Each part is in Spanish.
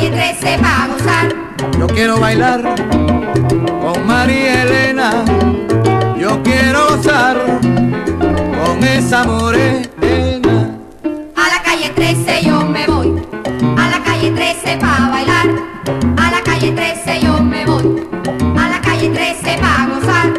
calle 13 pa' gozar. Yo quiero bailar con María Elena, yo quiero gozar con esa morena. A la calle 13 yo me voy, a la calle 13 pa' bailar. A la calle 13 yo me voy, a la calle 13 pa' gozar.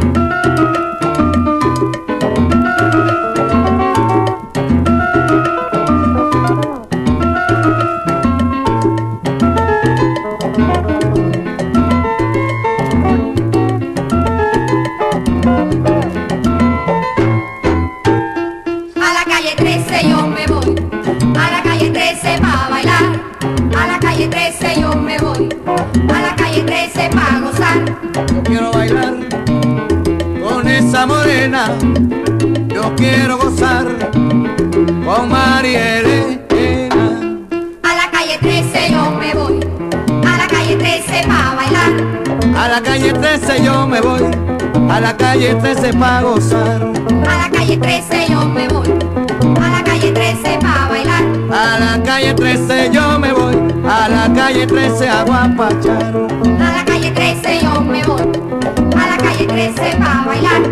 A la calle 13 yo me voy, a la calle 13 pa' bailar. A la calle 13 yo me voy, a la calle 13 pa' gozar. Yo quiero bailar con esa morena, yo quiero gozar con María Elena. A la calle 13 yo me voy, a la calle 13 pa' bailar. A la calle 13 yo me voy, a la calle 13 pa' gozar. A la calle 13 yo me voy, a la calle 13 pa' bailar. A la calle 13 yo me voy, a la calle 13 a guapachar. A la calle 13 yo me voy, a la calle 13 pa' bailar.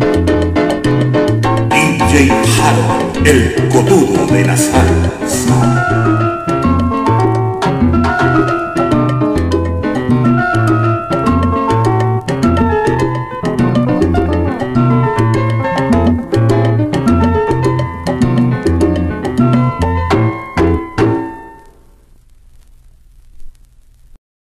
DJ Harold, el cotudo de la salsa.